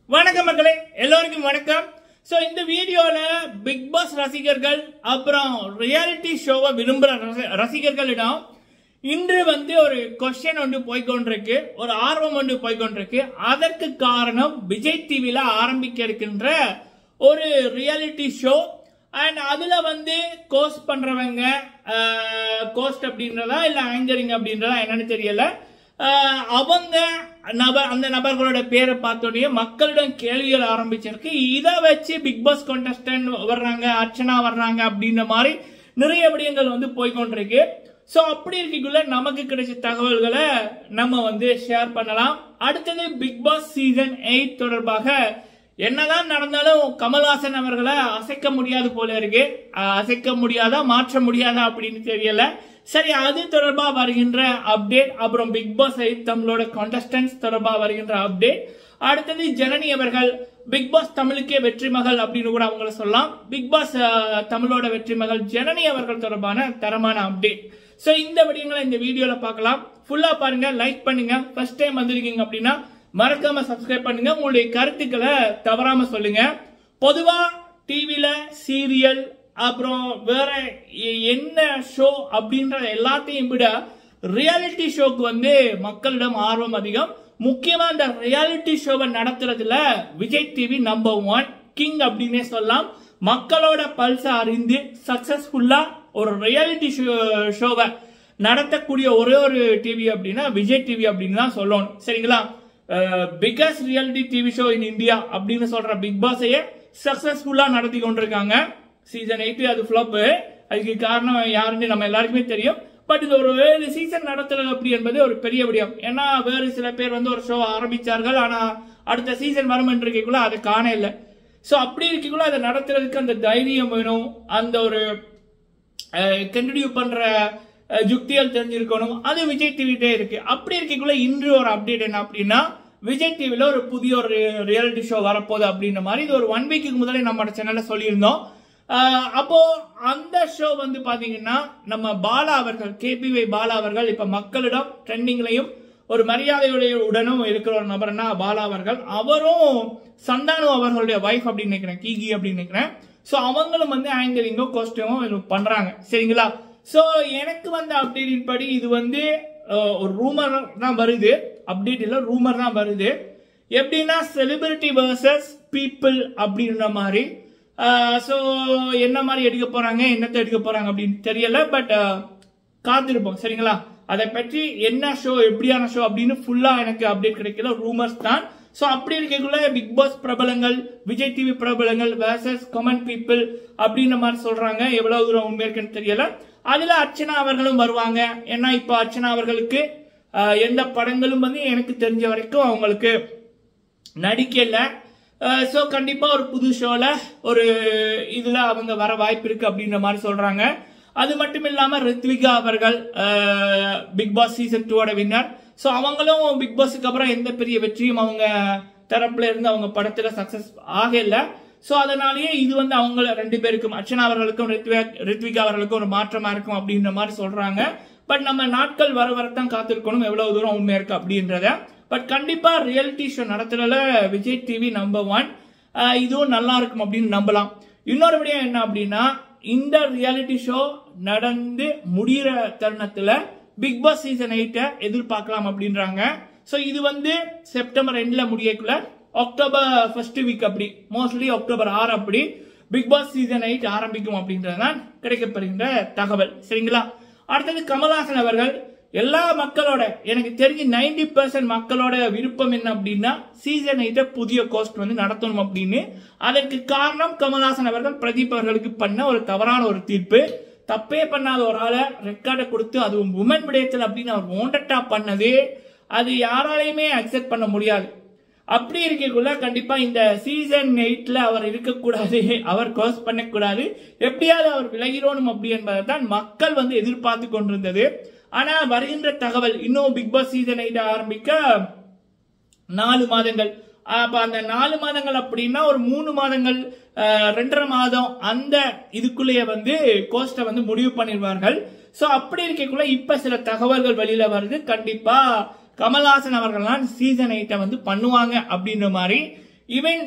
வணக்கம் மக்களே, எல்லோருக்கும் வணக்கம். சோ இந்த வீடியோல பிக் பாஸ் ரசிகர்கள் அப்புறம் ரியாலிட்டி ஷோவை விரும்புற ரசிகர்களிடம் இன்று ஒரு கொஸ்டின் ஒன்று போய்கொண்டிருக்கு, ஒரு ஆர்வம் ஒன்று போய்கொண்டிருக்கு. அதற்கு காரணம் விஜய் டிவில ஆரம்பிக்க இருக்கின்ற ஒரு ரியாலிட்டி ஷோ. அண்ட் அதுல கோஸ்ட் பண்றவங்க, கோஸ்ட் அப்படின்றதா இல்ல ஆங்கரிங் அப்படின்றதா என்னன்னு தெரியல. அவங்க அந்த நபர்களோட பேரை பார்த்தோடனே மக்களிடம் கேள்விகள் ஆரம்பிச்சிருக்கு. இதை வச்சு பிக் பாஸ் கான்டெஸ்டன்ட் வர்றாங்க, அர்ச்சனா வர்றாங்க அப்படின்ற மாதிரி நிறைய விடயங்கள் போய்கொண்டிருக்கு. சோ அப்படி இருக்கக்குள்ள நமக்கு கிடைச்ச தகவல்களை நம்ம ஷேர் பண்ணலாம். அடுத்தது பிக் பாஸ் சீசன் 8 தொடர்பாக என்னதான் நடந்தாலும் கமல்ஹாசன் அவர்களை அசைக்க முடியாது போல இருக்கு. அசைக்க முடியாதா, மாற்ற முடியாதா அப்படின்னு தெரியல. சரி, அது தொடர்பா வருகின்ற அப்டேட், அப்புறம் பிக் பாஸ் தமிழோட கான்டெஸ்டன்ட்ஸ் தொடர்பா வருகின்ற அப்டேட். அடுத்தது ஜனனி அவர்கள் பிக் பாஸ் தமிழுக்கே வெற்றி மகள் அப்படின்னு கூட அவங்கள சொல்லலாம். பிக் பாஸ் தமிழோட வெற்றி மகள் ஜனனி அவர்கள் தொடர்பான தரமான அப்டேட். சோ இந்த விடயங்களை இந்த வீடியோல பார்க்கலாம். ஃபுல்லா பாருங்க, லைக் பண்ணுங்க. ஃபர்ஸ்ட் டைம் வந்திருக்கீங்க அப்படின்னா மறக்காம சப்ஸ்கிரைப் பண்ணுங்க. உங்களுடைய கருத்துக்களை தவறாம சொல்லுங்க. பொதுவா டிவில சீரியல் அப்புறம் வேற என்ன ஷோ அப்படின்ற எல்லாத்தையும் விட ரியாலிட்டி ஷோக்கு மக்களிடம் ஆர்வம் அதிகம். முக்கியமா இந்த ரியாலிட்டி ஷோவை நடத்துறதுல விஜய் டிவி நம்பர் 1 கிங் அப்படின்னே சொல்லலாம். மக்களோட பல்ச அறிந்து சக்சஸ்ஃபுல்லா ஒரு ரியாலிட்டி ஷோவை நடத்தக்கூடிய ஒரே ஒரு டிவி அப்படின்னா விஜய் டிவி அப்படின்னு தான் சொல்லணும். சரிங்களா? Biggest reality TV show in India அப்படின்னு சொல்ற பிக் பாஸையே சக்சஸ்ஃபுல்லா நடத்தி கொண்டிருக்காங்க. சீசன் 8 அது ஃபிளாப். அதுக்கு காரணம் யாருன்னு நம்ம எல்லாருக்குமே தெரியும். பட் இது ஒரு 7 சீசன் நடத்துறது அப்படி என்பது ஒரு பெரிய விடயம். ஏன்னா வேறு சில பேர் ஒரு ஷோ ஆரம்பிச்சார்கள், ஆனா அடுத்த சீசன் வரும் என்று இருக்கக்குள்ள அதை காண இல்லை. சோ அப்படி இருக்கக்குள்ள அதை நடத்துறதுக்கு அந்த தைரியம் வேணும், அந்த ஒரு கண்டினியூ பண்ற யுக்திகள் தெரிஞ்சிருக்கணும். அது விஜய் டிவிட்டே இருக்கு. அப்படி இருக்கக்குள்ள இன்று ஒரு அப்டேட் என்ன அப்படின்னா, விஜய் டிவில ஒரு புதிய ஒரு ரியாலிட்டி ஷோ வரப்போகுது அப்படின்ற மாதிரி இது ஒரு 1 வீக்கு முதலே நம்ம சேனல்ல சொல்லியிருந்தோம். அப்போ அந்த ஷோ பாத்தீங்கன்னா நம்ம பாலா அவர்கள், கேபிஒய் பாலா அவர்கள் இப்ப மக்களிடம் ட்ரெண்டிங்லையும் ஒரு மரியாதையுடனும் இருக்கிற ஒரு நபர்னா பாலா அவர்கள். அவரும் சந்தானு அவர்களுடைய வைஃப் அப்படின்னு நினைக்கிறேன், கீகி அப்படின்னு நினைக்கிறேன். சோ அவங்களும் ஆங்கரிங்கோ கோஸ்டியூமோ பண்றாங்க. சரிங்களா? சோ எனக்கு அப்டேட்டின் படி இது ஒரு ரூமர் தான் வருது, அப்டேட் இல்ல, ரூமர் தான் வருது. எப்படின்னா செலிபிரிட்டி வர்சஸ் பீப்புள் அப்படின்ற மாதிரி. சோ என்ன மாதிரி எடுக்க போறாங்க, என்னத்தை எடுக்க போறாங்க அப்படின்னு தெரியல. பட் காத்திருப்போம். சரிங்களா? அதை பற்றி என்ன ஷோ, எப்படியான ஷோ அப்படின்னு ஃபுல்லா எனக்கு அப்டேட் கிடைக்கல, ரூமர்ஸ் தான். சோ அப்படி இருக்கக்குள்ள பிக் பாஸ் பிரபலங்கள், விஜய் டிவி பிரபலங்கள் வர்சஸ் காமன் பீப்புள் அப்படின்ற மாதிரி சொல்றாங்க. எவ்வளவு தூரம் உண்மை இருக்குன்னு தெரியல. அதுல அர்ச்சனா அவர்களும் வருவாங்க. ஏன்னா இப்ப அர்ச்சனா அவர்களுக்கு எந்த படங்களும் எனக்கு தெரிஞ்ச வரைக்கும் அவங்களுக்கு நடிக்கல. சோ கண்டிப்பா ஒரு புது ஷோல ஒரு இதுல அவங்க வர வாய்ப்பு இருக்கு அப்படின்ற மாதிரி சொல்றாங்க. அது மட்டும் இல்லாம ரித்விகா அவர்கள் big boss season 2 winner. So அவங்களும் பிக் பாஸுக்கு அப்புறம் எந்த பெரிய வெற்றியும் அவங்க தரப்புல இருந்து அவங்க படத்துல சக்சஸ் ஆகல. சோ அதனாலேயே இது அவங்க 2 பேருக்கும், அர்ச்சனா அவர்களுக்கும் ரித்விகா அவர்களுக்கும் ஒரு மாற்றமா இருக்கும் அப்படின்ற மாதிரி சொல்றாங்க. பட் நம்ம நாட்கள் வர வரத்தான் காத்திருக்கணும் எவ்வளவு தூரம் உண்மை இருக்கு அப்படின்றத. பட் கண்டிப்பா ரியாலிட்டி ஷோ நடத்துறதுல விஜய் டிவி நம்பர் 1. இதுவும் நல்லா இருக்கும் அப்படின்னு நம்பலாம். இன்னொரு விடயம் என்ன அப்படின்னா, இந்த ரியாலிட்டி ஷோ நடந்து முடிகிற தருணத்துல பிக் பாஸ் சீசன் 8 எதிர்பார்க்கலாம் அப்படின்றாங்க. சோ இது செப்டம்பர் 2ல முடியக்குள்ள அக்டோபர் 1st வீக் அப்படி, மோஸ்ட்லி அக்டோபர் 6 அப்படி பிக் பாஸ் சீசன் 8 ஆரம்பிக்கும் அப்படின்றதுதான் கிடைக்கப்படுகின்ற தகவல். சரிங்களா? அடுத்தது கமல்ஹாசன் அவர்கள் எல்லா மக்களோட, எனக்கு தெரிஞ்சு 90% மக்களோட விருப்பம் என்ன அப்படின்னா சீசன் 8 புதிய கோஸ்ட் நடத்தணும் அப்படின்னு. அதற்கு காரணம் கமல்ஹாசன் அவர்கள் பிரதீப் அவர்களுக்கு பண்ண ஒரு தவறான ஒரு தீர்ப்பு. தப்பே பண்ணாத ஒரு ஆளை ரெக்கார்டை கொடுத்து அதுவும் உமன் விடயத்தில் அப்படின்னு அவர் ஓண்டட்டா பண்ணது, அது யாராலையுமே அக்செப்ட் பண்ண முடியாது. அப்படி இருக்கக்குள்ள கண்டிப்பா இந்த சீசன் 8ல அவர் இருக்கக்கூடாது, அவர் கோஸ்ட் பண்ணக்கூடாது, எப்படியாவது அவர் விலகிடணும் அப்படி என்பதை தான் மக்கள் எதிர்பார்த்து கொண்டிருந்தது. ஆனா வருகின்ற தகவல் இன்னும் பிக் பாஸ் சீசன் 8 ஆரம்பிக்க 4 மாதங்கள். அப்ப அந்த 4 மாதங்கள் அப்படின்னா ஒரு 3 மாதங்கள், 2.5 மாதம் அந்த இதுக்குள்ளேயே கோஸ்ட முடிவு பண்ணிடுவார்கள். சோ அப்படி இருக்கக்குள்ள இப்ப சில தகவல்கள் வெளியில வருது. கண்டிப்பா கமல்ஹாசன் அவர்கள் தான் சீசன் 8 பண்ணுவாங்க அப்படின்ற மாதிரி ஈவன்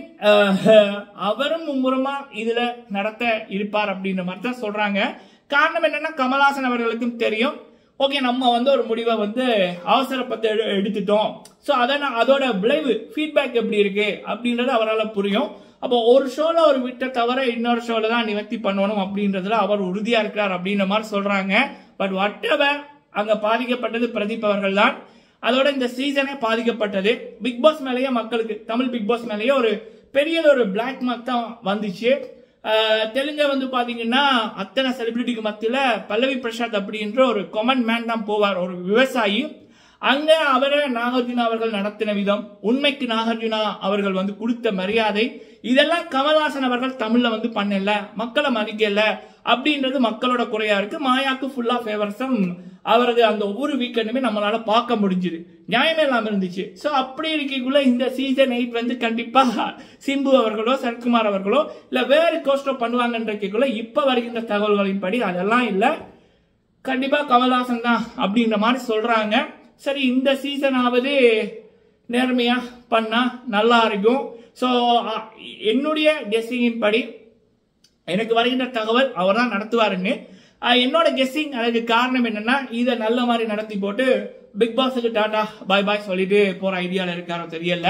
அவரும் மும்முரமா இதுல நடத்த இருப்பார் அப்படின்ற மாதிரி தான் சொல்றாங்க. காரணம் என்னன்னா கமல்ஹாசன் அவர்களுக்கும் தெரியும், ஓகே நம்ம ஒரு முடிவை அவசரப்பட்டு எடுத்துட்டோம், ஸோ அதோட விளைவு ஃபீட்பேக் எப்படி இருக்கு அப்படின்றது அவரால் புரியும். அப்போ ஒரு ஷோல ஒரு விட்ட தவிர இன்னொரு ஷோல தான் நிவர்த்தி பண்ணணும் அப்படின்றதுல அவர் உறுதியா இருக்கிறார் அப்படின்ற மாதிரி சொல்றாங்க. பட் வாட்டெவர், அங்க பாதிக்கப்பட்டது பிரதீப் அவர்கள் தான். அதோட இந்த சீசனே பாதிக்கப்பட்டது. பிக் பாஸ் மேலேயே மக்களுக்கு, தமிழ் பிக் பாஸ் மேலேயே ஒரு பெரிய ஒரு பிளாக் மார்க் தான் வந்துச்சு. தெலுங்கு பாத்தீங்கன்னா அத்தனை செலிபிரிட்டிக்கு மத்தியில பல்லவி பிரசாத் அப்படின்ற ஒரு காமன் மேன் தான் போவார், ஒரு விவசாயி. அங்க அவரை நாகார்ஜுனா அவர்கள் நடத்தின விதம், உண்மைக்கு நாகார்ஜுனா அவர்கள் கொடுத்த மரியாதை, இதெல்லாம் கமல்ஹாசன் அவர்கள் தமிழ்ல பண்ணல, மக்களை மதிக்கல அப்படின்றது மக்களோட குறையா இருக்கு. மாயாக்கு ஃபுல்லா ஃபேவர்ஸும் அவரது அந்த ஒவ்வொரு வீக்கெண்டுமே நம்மளால பார்க்க முடிஞ்சுது, நியாயமே இல்லாம இருந்துச்சு. சோ அப்படி இருக்கக்குள்ள இந்த சீசன் 8 கண்டிப்பா சிம்பு அவர்களோ சரத்குமார் அவர்களோ இல்ல வேற கோஸ்டோ பண்ணுவாங்கன்றக்குள்ள இப்ப வருகின்ற தகவல்களின் படி அதெல்லாம் இல்ல, கண்டிப்பா கமல்ஹாசன் தான் அப்படின்ற மாதிரி சொல்றாங்க. சரி, இந்த சீசனாவது நேர்மையா பண்ணா நல்லா இருக்கும். ஸோ என்னுடைய கெஸ்ஸிங்கின் படி எனக்கு வருகின்ற தகவல் அவர் தான் நடத்துவாருன்னு என்னோட கெஸ்ஸிங். அதுக்கு காரணம் என்னன்னா, இதை நல்ல மாதிரி நடத்தி போட்டு பிக் பாஸுக்கு டாடா பாய் பாய் சொல்லிட்டு போற ஐடியால இருக்காரோ தெரியல.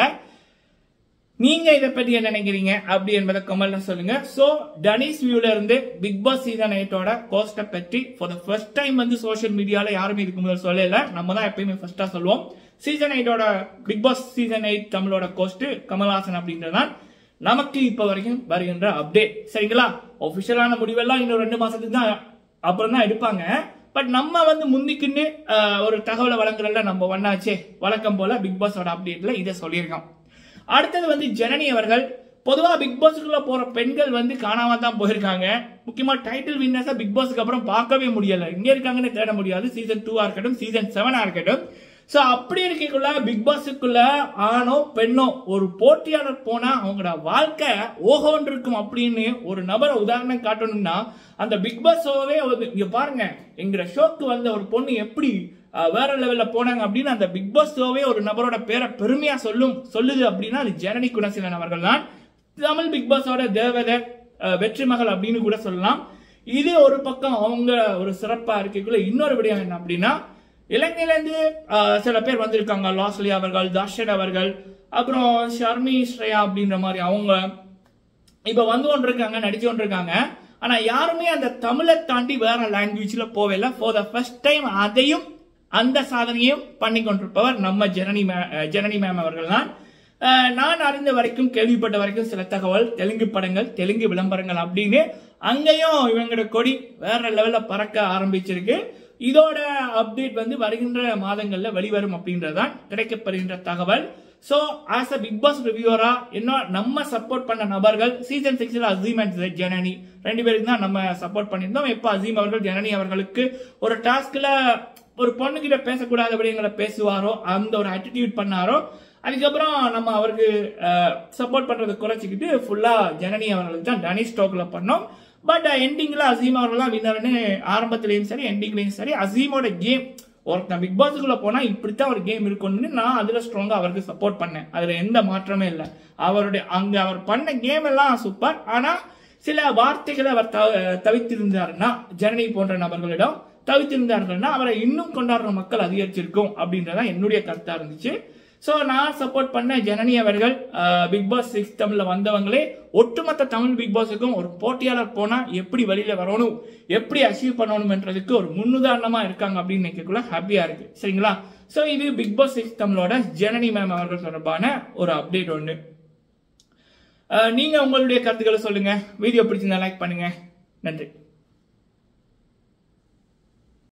நீங்க இதை பத்தி என்ன நினைக்கிறீங்க அப்படி என்பதை கமெண்ட்ல சொல்லுங்க. சோ டனிஸ் வியூல இருந்து பிக் பாஸ் சீசன் 8 கோஸ்ட பற்றி for the first time social மீடியால யாருமே இதுக்கு முதல் சொல்லல, நம்ம தான் எப்பயுமே ஃபர்ஸ்டா சொல்லுவோம். சீசன் 8 பிக் பாஸ் சீசன் 8 தமிழோட கோஸ்ட் கமல்ஹாசன் அப்படின்றதான் நமக்கு இப்ப வரைக்கும் வருகின்ற அப்டேட். சரிங்களா, ஒபிஷியலான முடிவெல்லாம் இன்னும் 2 மாசத்துக்கு தான் அப்புறம் தான் எடுப்பாங்க. பட் நம்ம முந்திக்குன்னு ஒரு தகவலை வழங்குறதுல நம்ம ஒன்னாச்சே, வழக்கம் போல பிக் பாஸோட அப்டேட்ல இதை சொல்லியிருக்கோம். அடுத்தது ஜனனி அவர்கள். பொதுவா பிக் பாஸுக்குள்ள போற பெண்கள் காணாம தான் போயிருக்காங்க. முக்கியமா டைட்டில் வின்னர்ஸா பிக் பாஸுக்கு அப்புறம் பார்க்கவே முடியல, இங்க இருக்காங்கன்னு தேட முடியாது. சீசன் 2 இருக்கட்டும், சீசன் 7 இருக்கட்டும். சோ அப்படி இருக்கக்குள்ள பிக் பாஸுக்குள்ள ஆணோ பெண்ணோ ஒரு போட்டியாளர் போனா அவங்களோட வாழ்க்கை ஓஹோன்னு இருக்கும் அப்படின்னு ஒரு நபரை உதாரணம் காட்டணும்னா அந்த பிக் பாஸ் ஷோவே இங்க பாருங்க, எங்க ஷோக்கு ஒரு பொண்ணு எப்படி வேற லெவல்ல போனாங்க அப்படின்னு அந்த பிக் பாஸ் ஷோவே ஒரு நபரோட பேரை பெருமையா சொல்லுது அப்படின்னா அது ஜனனி குணசீலன் அவர்கள் தான். தமிழ் பிக் பாஸோட தேவதை, வெற்றி மகள் அப்படின்னு கூட சொல்லலாம். இது ஒரு பக்கம் அவங்க ஒரு சிறப்பா இருக்கக்குள்ள இன்னொரு விடயம் என்ன அப்படின்னா, இலங்கையில இருந்து சில பேர் வந்திருக்காங்க. லாஸ்லி அவர்கள், தர்ஷன் அவர்கள், அப்புறம் ஷர்மி ஸ்ரேயா அப்படின்ற மாதிரி அவங்க இப்ப கொண்டிருக்காங்க, நடிச்சு கொண்டிருக்காங்க. ஆனா யாருமே அந்த தமிழை தாண்டி வேற லாங்குவேஜ்ல போகல. ஃபார் த ஃபர்ஸ்ட் டைம் அதையும் அந்த சாதனையும் பண்ணி கொண்டிருப்பவர் நம்ம ஜனனி மேம் அவர்கள் தான். நான் அறிந்த வரைக்கும், கேள்விப்பட்ட வரைக்கும் சில தகவல் தெலுங்கு படங்கள், தெலுங்கு விளம்பரங்கள் அப்படின்னு அங்கேயும் இவங்களோட கொடி வேற லெவல்ல பறக்க ஆரம்பிச்சிருக்கு. இதோட அப்டேட் வருகின்ற மாதங்கள்ல வெளிவரும் அப்படின்றதான் கிடைக்கப்படுகின்ற தகவல். So as a big boss ரிவ்யூவரா நம்ம சப்போர்ட் பண்ண நபர்கள் சீசன் 6 அசீம் அண்ட் ஜனனி 2 பேருக்கு தான் நம்ம சப்போர்ட் பண்ணியிருந்தோம். எப்ப அசீம் அவர்கள் ஜனனி அவர்களுக்கு ஒரு டாஸ்க்ல ஒரு பொண்ணுகிட்ட பேசக்கூடாதபடிங்களை பேசுவாரோ, அந்த ஒரு ஆட்டிடியூட் பண்ணாரோ, அதுக்கப்புறம் நம்ம அவருக்கு சப்போர்ட் பண்றதை குறைச்சிக்கிட்டு ஃபுல்லா ஜனனி அவர்களுக்கு தான் டனி ஸ்டோக்ல பண்ணோம். பட் எண்டிங்ல அசீம் அவர்கள் தான் வின்னர்னு ஆரம்பத்திலையும் சரி எண்டிங்லையும் சரி அசீமோட கேம் ஒருத்தன் பிக் பாஸுக்குள்ள போனா இப்படித்தான் ஒரு கேம் இருக்கும்னு நான் அதுல ஸ்ட்ராங்கா அவருக்கு சப்போர்ட் பண்ணேன். அதுல எந்த மாற்றமே இல்லை. அவர் பண்ண கேம் எல்லாம் சூப்பர். ஆனா சில வார்த்தைகளை அவர் தவிர்த்திருந்தாருன்னா, ஜனனி போன்ற நபர்களிடம் தவிர்த்திருந்தார்கள்னா அவரை இன்னும் கொண்டாடுற மக்கள் அதிகரிச்சிருக்கும் அப்படின்றதான் என்னுடைய கருத்தா இருந்துச்சு. சோ நான் சப்போர்ட் பண்ண ஜனனி அவர்கள் பிக் பாஸ் 6 தமிழ்ல வந்தவங்களே ஒட்டுமொத்த தமிழ் பிக் பாஸுக்கும் ஒரு போட்டியாளர் போனா எப்படி வெளியில வரணும், எப்படி அச்சீவ் பண்ணணும்ன்றதுக்கு ஒரு முன்னுதாரணமா இருக்காங்க அப்படின்னு நினைக்கக்குள்ள ஹாப்பியா இருக்கு. சரிங்களா, சோ இது பிக் பாஸ் 6 தமிழோட ஜனனி மேம் அவர்கள் தொடர்பான ஒரு அப்டேட் ஒன்று. நீங்க உங்களுடைய கருத்துக்களை சொல்லுங்க. வீடியோ பிடிச்சிருந்தா லைக் பண்ணுங்க. நன்றி.